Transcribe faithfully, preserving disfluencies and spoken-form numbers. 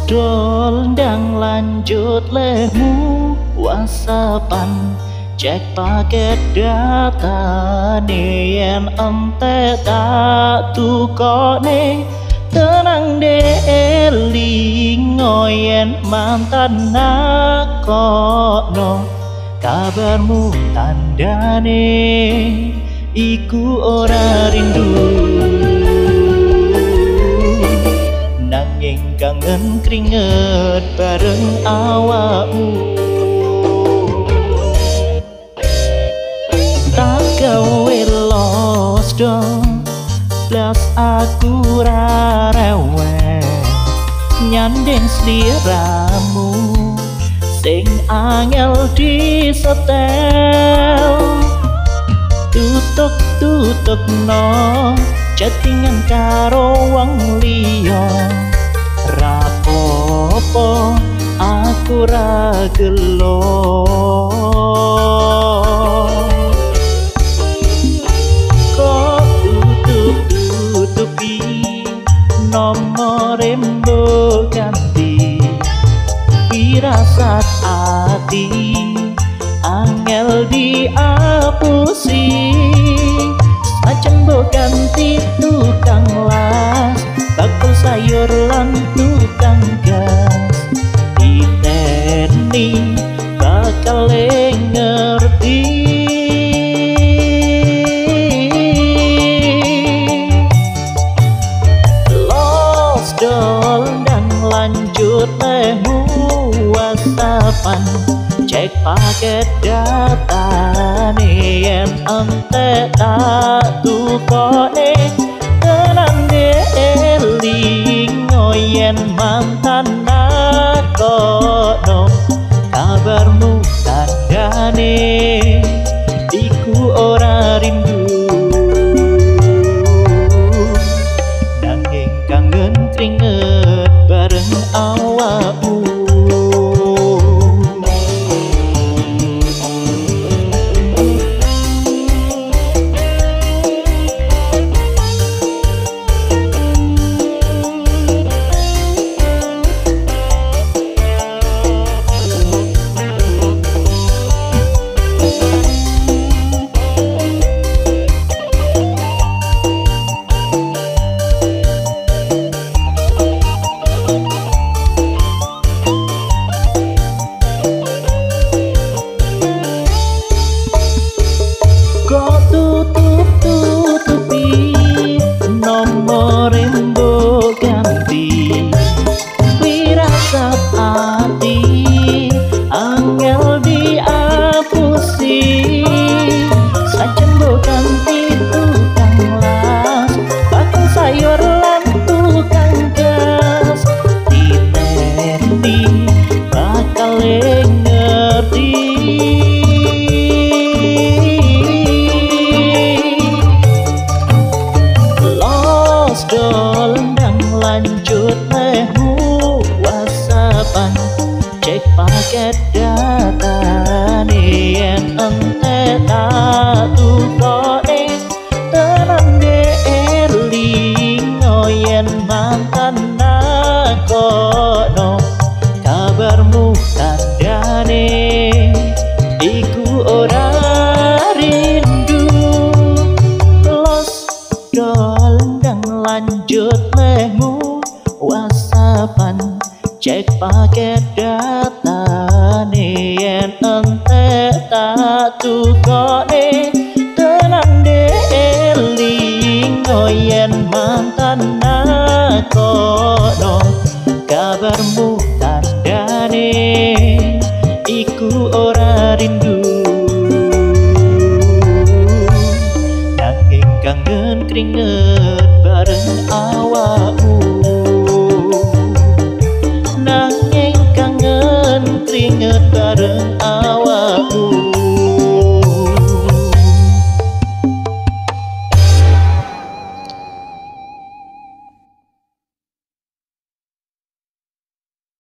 Dol ndang lanjut lehmu whatsappan cek paket data yen ente tak tukone tenang de elingo yen mantan nakono kabarmu tandane iku ora rindu nanging kangen keringet bareng awakmu tak gawe los dong blas aku ra rewel nyandeng sliramu sing angel disetel tutuk tutuk no chattingan karo wong liya rapopo aku ra gelo kok tutup-tutupi nomor rembo ganti firasat ati angel diapusi sajen mbok ganti tukang las bakul sayur lan tukang gas diteni bakal ngerti los dol dan lanjut lehmu whatsappan cek paket data yen ente tak tukone tenang de elingo yen mantan nakono kabarmu tandane iku ora rindu nanging kangen keringet bareng awakmu tutup-tutupi nomor rembo ganti firasat hati angel diapusi sajen mbok ganti tukang las bakul sayur lan tukang gas diteni bakal ngerti dol ndang lanjut lehmu whatsappan cek paket data yen ente tak tukone tenang de elingo yen mantan nakono kabarmu tandane iku ora rindu los dol lanjut lehmu whatsappan cek paket data yen ente tak tukone tenang de elingo yen mantan nakono kabarmu tandane iku ora rindu nanging kangen keringet bareng awakmu nanging kangen keringet bareng awakmu